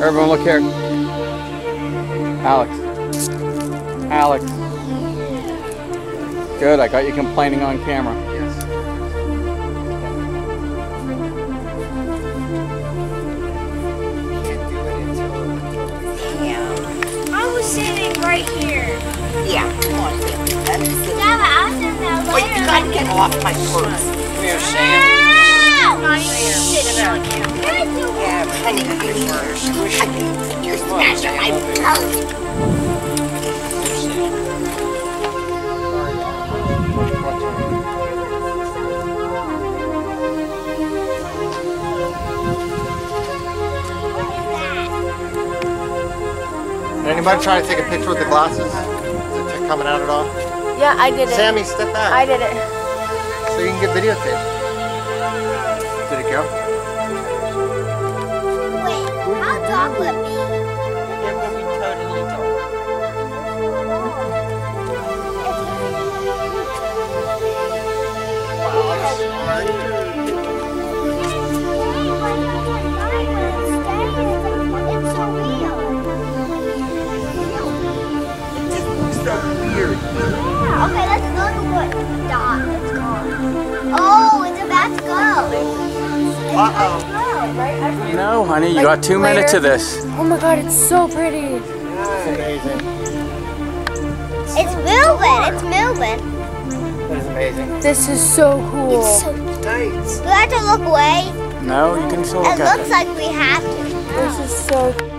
Everyone look here. Alex. Alex. Good, I got you complaining on camera. Yes. I was sitting right here. Yeah, come on. That's it. Yeah, but I was sitting there later. Wait, you gotta get off my purse. We're saying. Yeah, honey, you're smashing my purse. Anybody try to take a picture with the glasses? Is it coming out at all? Yeah, I did it. Sammy, step back. I did it. So you can get videotaped. Did it go? Wait, how dark would it be? It will be totally dark. It's so real. It looks so weird. Yeah, okay, let's look at what dot it's gone. Oh, it's about to go. Uh-oh. No, honey, you got 2 minutes of this. Oh my god, it's so pretty. It's amazing. It's moving. It's moving. That is amazing. This is so cool. It's so Nice. Do we have to look away? No, you can still look It at looks it. like we have to. This is so